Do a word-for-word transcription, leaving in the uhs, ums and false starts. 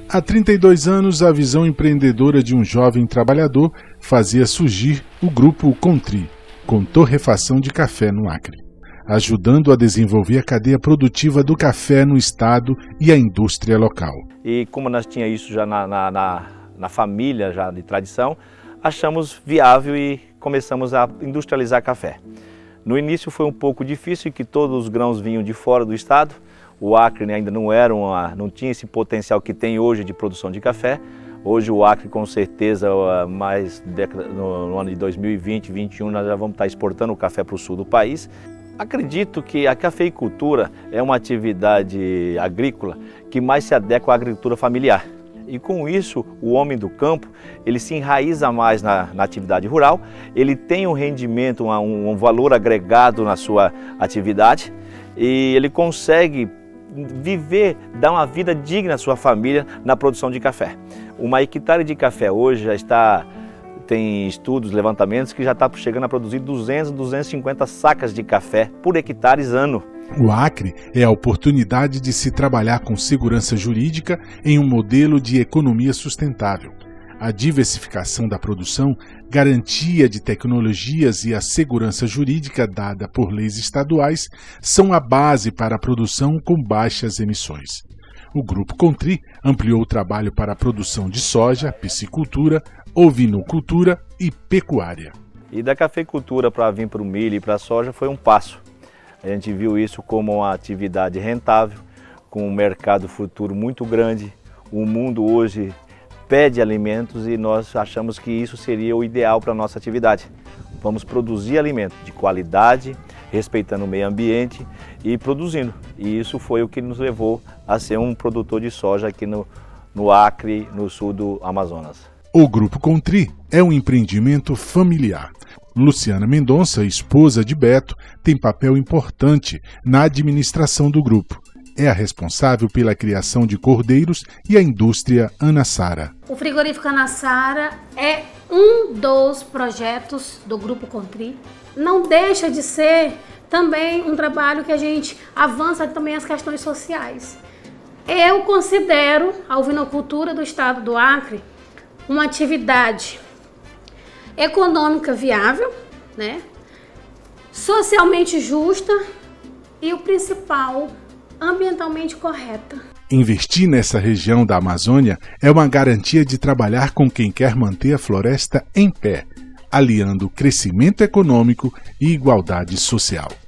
Há trinta e dois anos, a visão empreendedora de um jovem trabalhador fazia surgir o Grupo Contri, com torrefação de café no Acre, ajudando a desenvolver a cadeia produtiva do café no estado e a indústria local. E como nós tínhamos isso já na, na, na, na família, já de tradição, achamos viável e começamos a industrializar café. No início foi um pouco difícil, que todos os grãos vinham de fora do estado. O Acre ainda não, era uma, não tinha esse potencial que tem hoje de produção de café. Hoje o Acre, com certeza, mais no, no ano de dois mil e vinte, dois mil e vinte e um, nós já vamos estar exportando o café para o sul do país. Acredito que a cafeicultura é uma atividade agrícola que mais se adequa à agricultura familiar. E com isso, o homem do campo, ele se enraiza mais na, na atividade rural, ele tem um rendimento, um, um valor agregado na sua atividade e ele consegue viver, dar uma vida digna à sua família na produção de café. Uma hectare de café hoje já está, tem estudos, levantamentos, que já está chegando a produzir duzentas, duzentas e cinquenta sacas de café por hectares ano. O Acre é a oportunidade de se trabalhar com segurança jurídica em um modelo de economia sustentável. A diversificação da produção, garantia de tecnologias e a segurança jurídica dada por leis estaduais são a base para a produção com baixas emissões. O Grupo Contri ampliou o trabalho para a produção de soja, piscicultura, ovinocultura e pecuária. E da cafeicultura para vir para o milho e para a soja foi um passo. A gente viu isso como uma atividade rentável, com um mercado futuro muito grande. O mundo hoje pede alimentos e nós achamos que isso seria o ideal para a nossa atividade. Vamos produzir alimentos de qualidade, respeitando o meio ambiente e produzindo. E isso foi o que nos levou a ser um produtor de soja aqui no, no Acre, no sul do Amazonas. O Grupo Contri é um empreendimento familiar. Luciana Mendonça, esposa de Beto, tem papel importante na administração do grupo. É a responsável pela criação de cordeiros e a indústria Anassara. O frigorífico Anassara é um dos projetos do Grupo Contri. Não deixa de ser também um trabalho que a gente avança também as questões sociais. Eu considero a ovinocultura do estado do Acre uma atividade econômica viável, né? Socialmente justa e o principal, ambientalmente correta. Investir nessa região da Amazônia é uma garantia de trabalhar com quem quer manter a floresta em pé, aliando crescimento econômico e igualdade social.